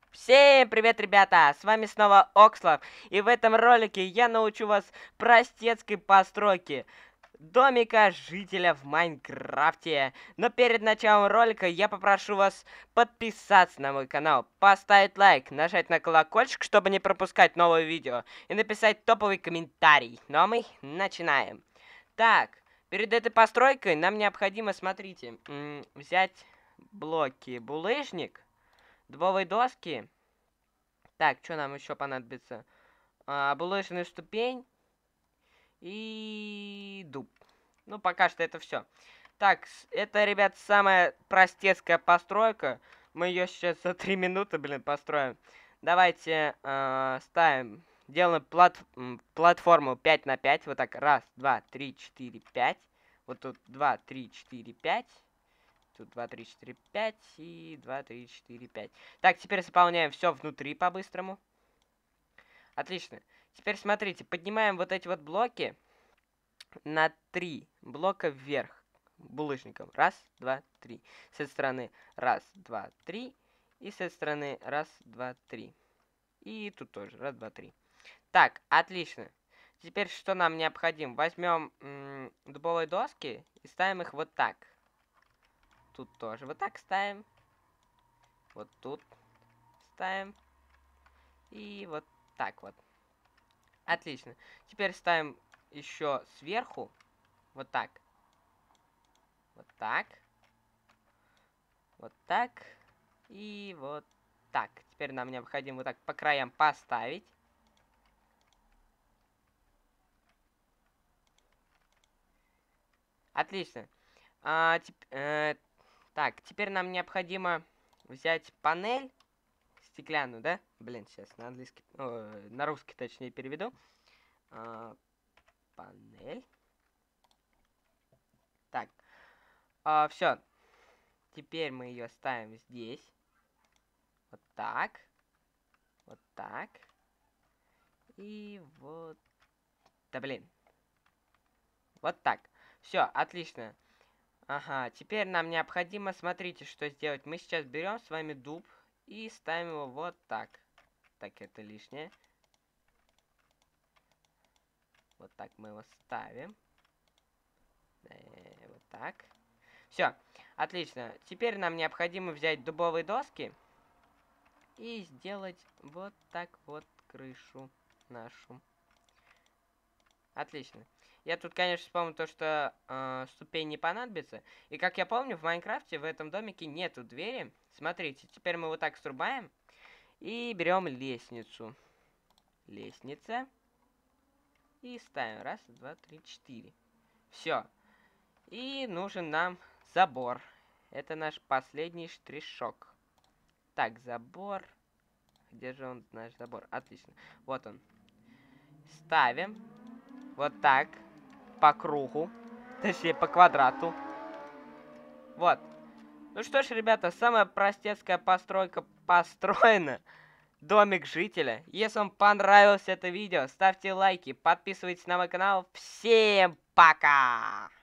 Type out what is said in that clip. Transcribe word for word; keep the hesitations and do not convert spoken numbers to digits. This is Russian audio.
Всем привет, ребята! С вами снова Окслав, и в этом ролике я научу вас простецкой постройке домика жителя в Майнкрафте. Но перед началом ролика я попрошу вас подписаться на мой канал, поставить лайк, нажать на колокольчик, чтобы не пропускать новые видео, и написать топовый комментарий. Ну а мы начинаем. Так, перед этой постройкой нам необходимо, смотрите, взять блоки булыжник, дубовые доски. Так, что нам еще понадобится? А, булыжная ступень и дуб. Ну, пока что это все. Так, это, ребят, самая простецкая постройка. Мы ее сейчас за три минуты, блин, построим. Давайте э, ставим, делаем плат, платформу пять на пять. Вот так, раз, два, три, четыре, пять. Вот тут два, три, четыре, пять. Тут два, три, четыре, пять и два, три, четыре, пять. Так, теперь заполняем все внутри по-быстрому. Отлично. Теперь смотрите, поднимаем вот эти вот блоки на три блока вверх булыжником. Раз, два, три. С этой стороны раз, два, три. И с этой стороны раз, два, три. И тут тоже раз, два, три. Так, отлично. Теперь что нам необходимо? Возьмем дубовые доски и ставим их вот так. Тут тоже вот так ставим. Вот тут ставим. И вот так вот. Отлично. Теперь ставим еще сверху. Вот так. Вот так. Вот так. И вот так. Теперь нам необходимо вот так по краям поставить. Отлично. А, теп э, так, теперь нам необходимо взять панель стеклянную, да? Блин, сейчас на английский, о, на русский точнее переведу. А, панель. Так, а, все. Теперь мы ее ставим здесь. Вот так. Вот так. И вот... Да блин. Вот так. Все, отлично. Ага, теперь нам необходимо, смотрите, что сделать. Мы сейчас берем с вами дуб и ставим его вот так. Так, это лишнее. Вот так мы его ставим. Э, вот так. Все, отлично. Теперь нам необходимо взять дубовые доски и сделать вот так вот крышу нашу. Отлично. Я тут, конечно, вспомнил то, что э, ступень не понадобится. И как я помню, в Майнкрафте в этом домике нету двери. Смотрите, теперь мы вот так срубаем и берем лестницу. Лестница. И ставим. Раз, два, три, четыре. Все. И нужен нам забор. Это наш последний штришок. Так, забор. Где же он, наш забор? Отлично. Вот он. Ставим. Вот так. По кругу. Точнее, по квадрату. Вот. Ну что ж, ребята, самая простецкая постройка построена. Домик жителя. Если вам понравилось это видео, ставьте лайки, подписывайтесь на мой канал. Всем пока!